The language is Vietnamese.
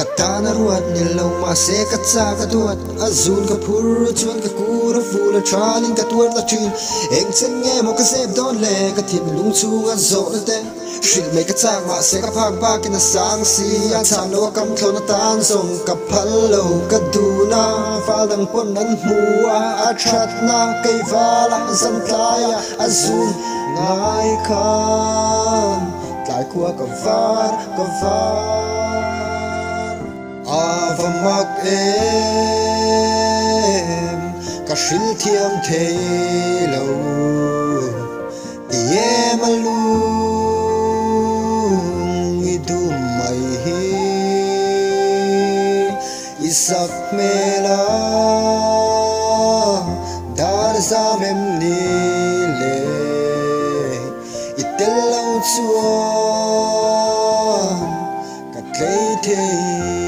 Atana ruat nilau ma se ka cha ka tuat azun ka phur chuan ka kur ful tranin ka tuat la thin eng chen nge mo ka sep don le ka thin lung chung a zo na te shil me ka chang ma se ka phak ba kin sang si a cham lo kam thon tan song ka phal lo ka du na fal dang pon nan mu a that na kai vala san tlaya azun ngai khan tlai khua ka var Avamak em ka shil thiam thei lo em alung I dum mai hi isak mela dar zamem ni le itel lo chuan ka tlei thei